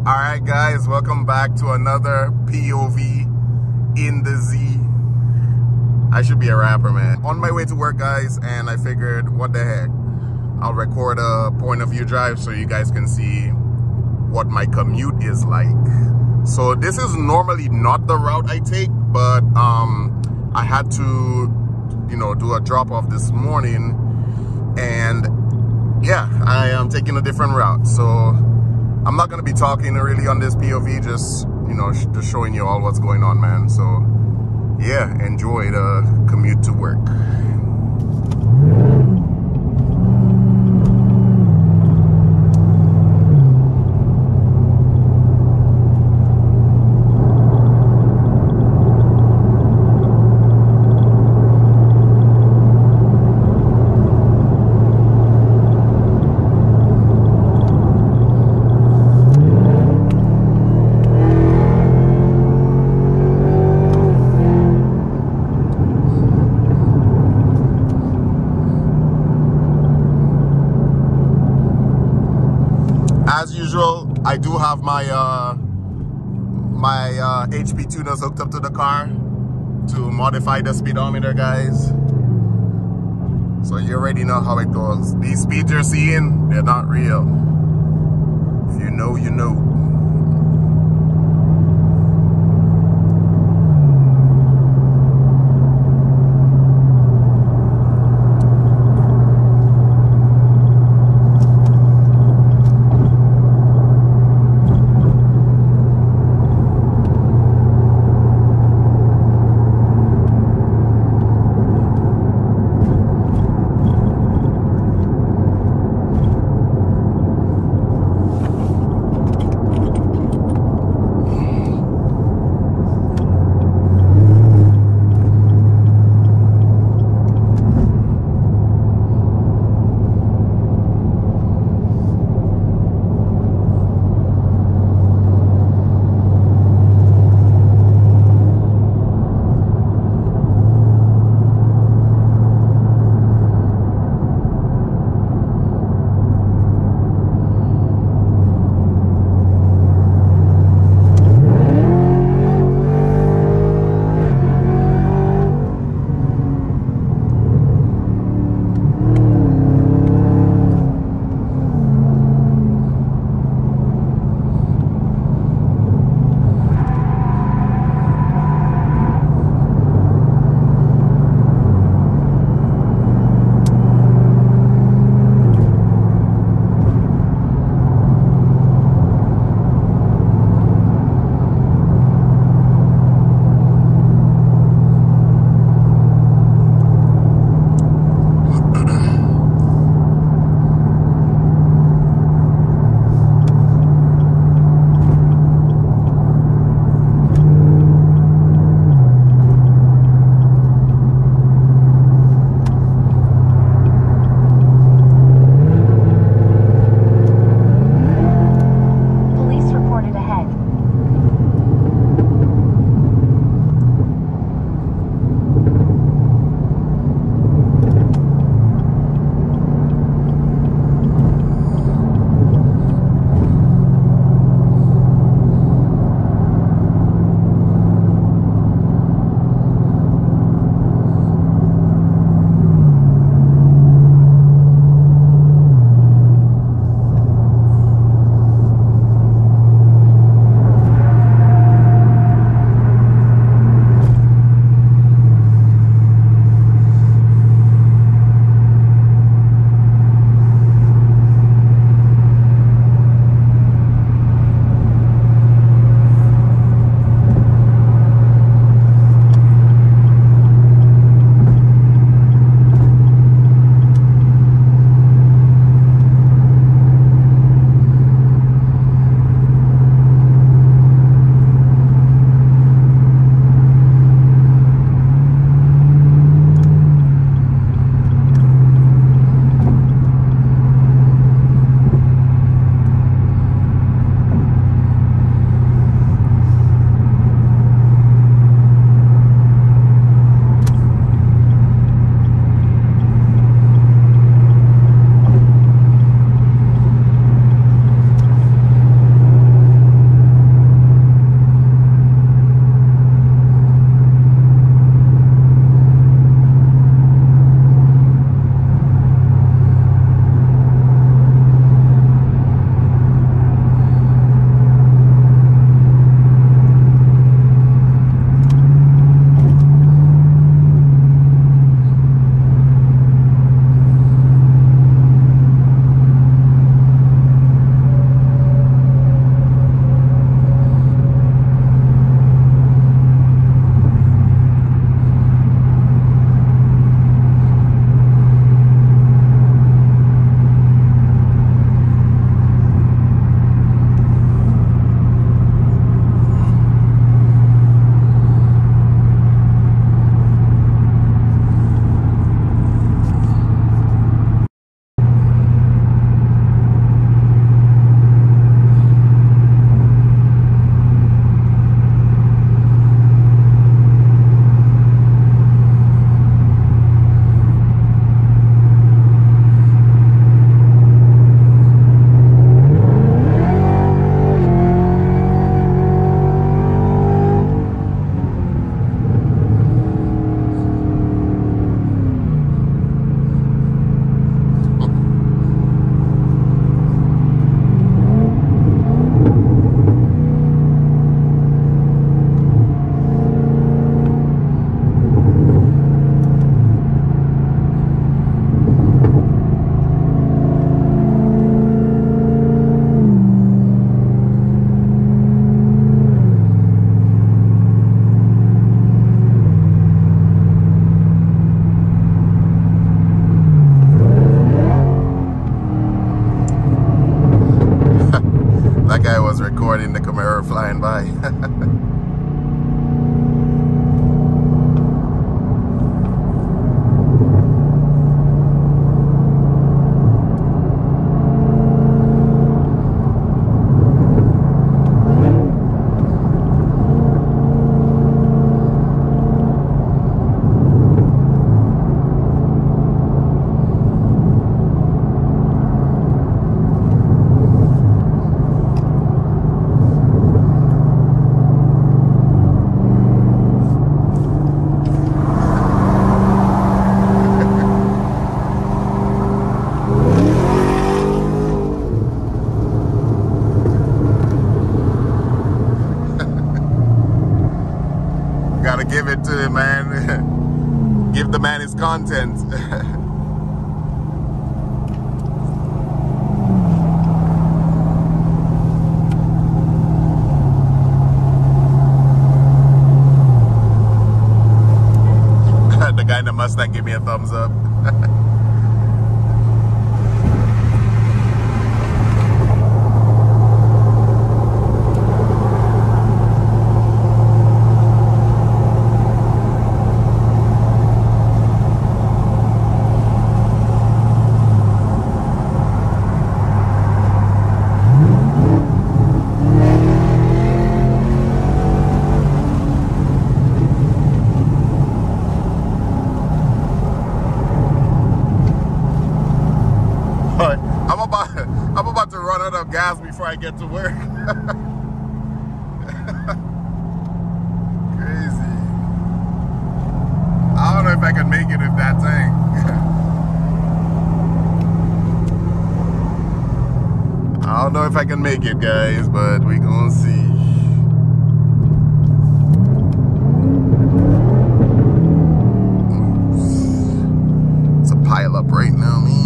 Alright guys, welcome back to another POV in the Z. I should be a rapper, man. On my way to work, guys, and I figured, what the heck, I'll record a point of view drive so you guys can see what my commute is like. So this is normally not the route I take, but I had to, do a drop off this morning, and yeah, I am taking a different route. So I'm not going to be talking really on this POV, just showing you all what's going on, man. So yeah, enjoy the commute to work. As usual, I do have my HP tuners hooked up to the car to modify the speedometer, guys. So you already know how it goes. These speeds you're seeing, they're not real. If you know, you know. I was recording the Camaro flying by. Gotta give it to him, man. Give the man his content. The guy in the Mustang gave me a thumbs up. I'm about to run out of gas before I get to work. Crazy. I don't know if I can make it with that tank. I don't know if I can make it, guys, but we gonna see. It's a pile up right now, man.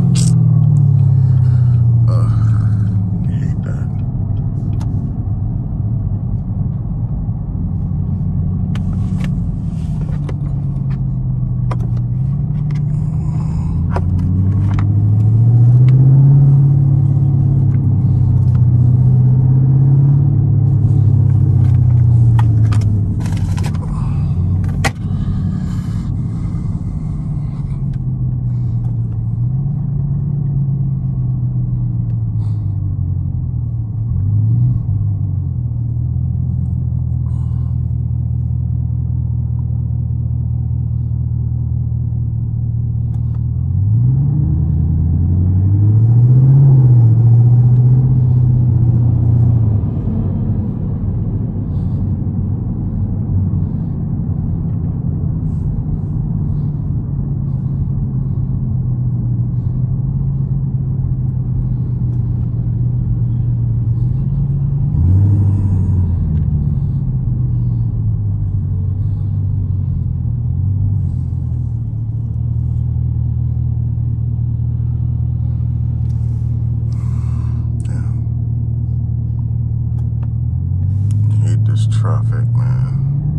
Traffic, man.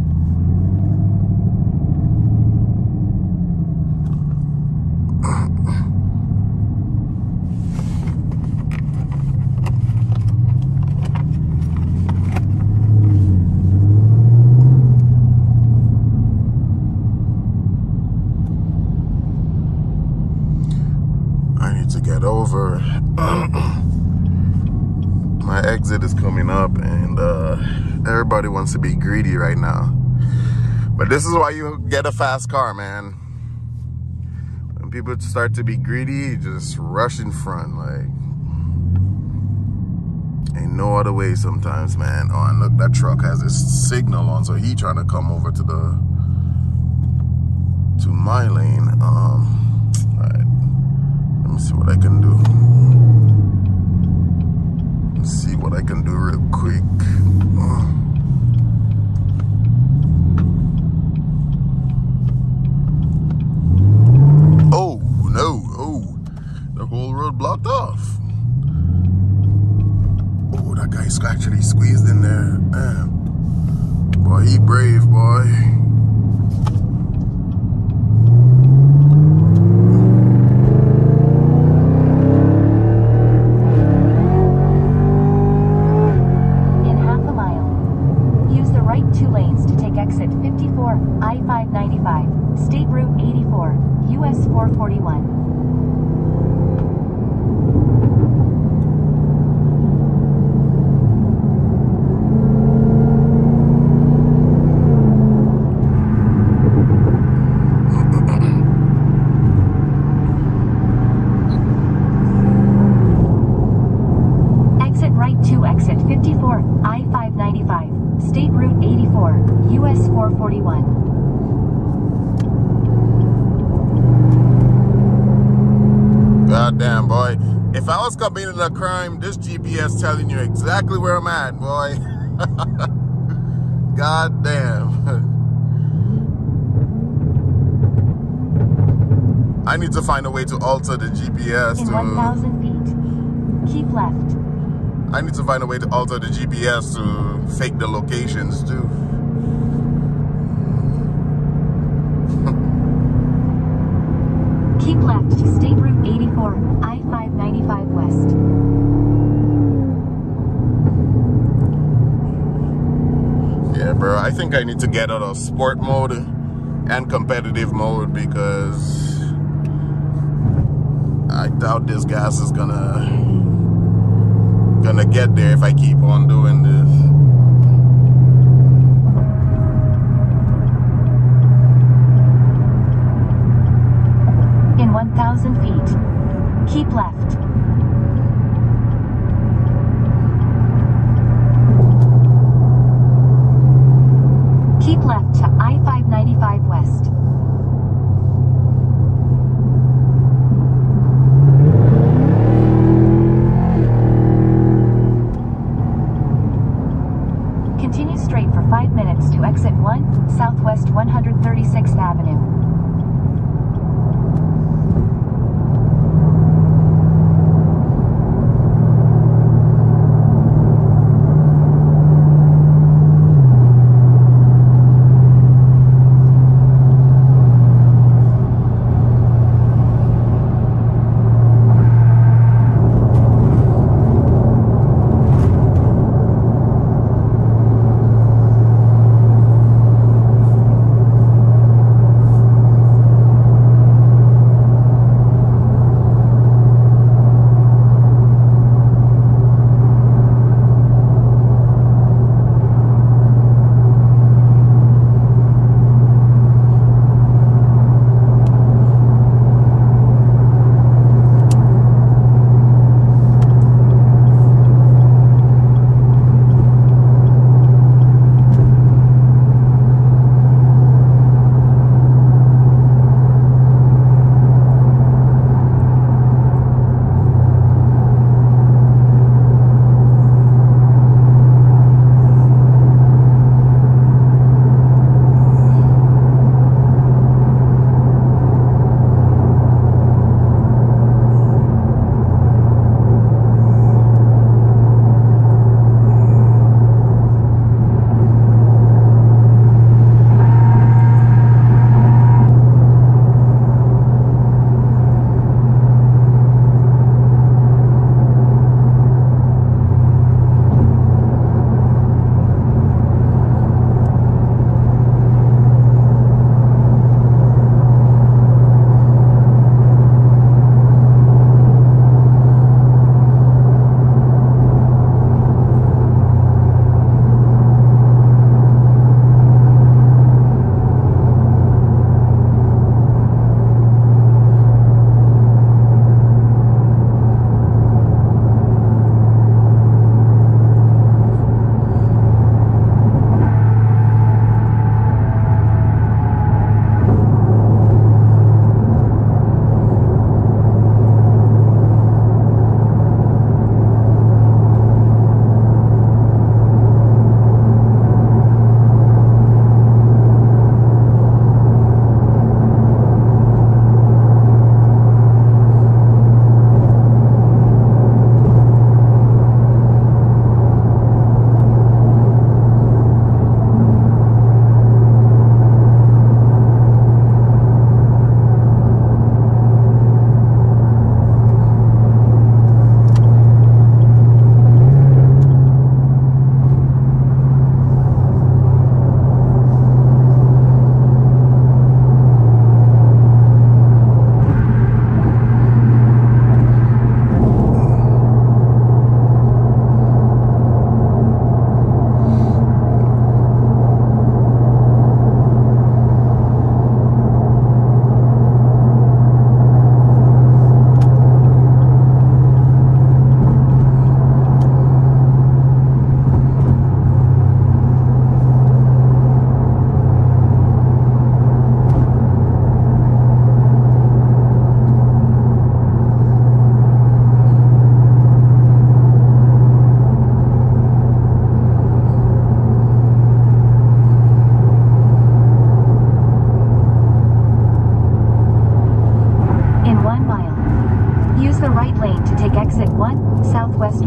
I need to get over. My exit is coming up, and everybody wants to be greedy right now. But this is why you get a fast car, man. When people start to be greedy, you just rush in front. Like, ain't no other way sometimes, man. Oh, and look, that truck has this signal on, so he trying to come over to my lane. All right, let me see what I can do. See what I can do real quick. Oh no! Oh, the whole road blocked off. Oh, that guy's actually squeezed in there. Man, boy, he brave, boy. I-595, State Route 84, US 441. Exit 54, I-595, State Route 84, US 441. God damn, boy. If I was committing a crime, this GPS telling you exactly where I'm at, boy. God damn. I need to find a way to alter the GPS In 1,000 feet, keep left. I need to find a way to alter the GPS to fake the locations too. Keep left to State Route 84, I-595 West. Yeah, bro, I think I need to get out of sport mode and competitive mode because I doubt this gas is gonna get there if I keep on doing this. In 1,000 feet, keep left. Keep left to I-595 West. Continue straight for 5 minutes to exit 1, Southwest 136th Avenue.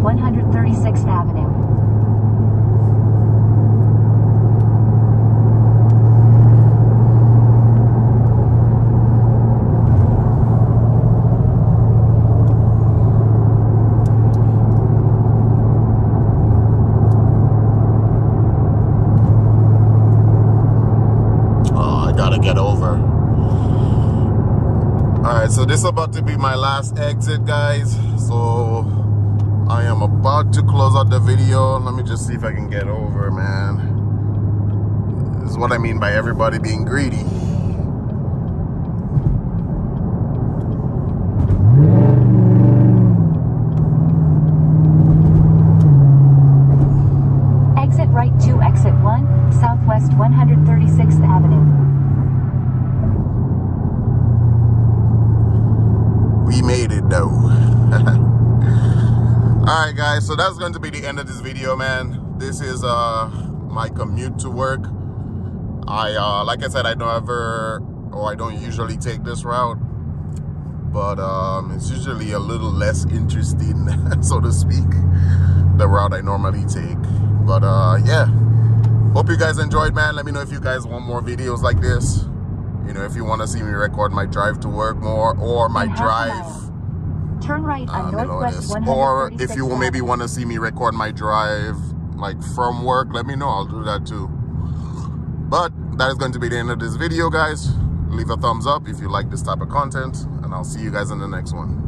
136th Avenue. Get over. Alright, so this is about to be my last exit, guys. So I am about to close out the video. Let me just see if I can get over, man. This is what I mean by everybody being greedy. Exit right to exit 1, Southwest 136th Avenue. We made it though. Alright guys, so that's going to be the end of this video, man. This is my commute to work. Like I said, I don't usually take this route, but it's usually a little less interesting, so to speak, the route I normally take. But yeah, hope you guys enjoyed, man. Let me know if you guys want more videos like this. You know, if you want to see me record my drive to work more, or my drive. Turn right on Northwest 136th Or if you maybe want to see me record my drive like from work, let me know. I'll do that too. But that is going to be the end of this video, guys. Leave a thumbs up if you like this type of content, and I'll see you guys in the next one.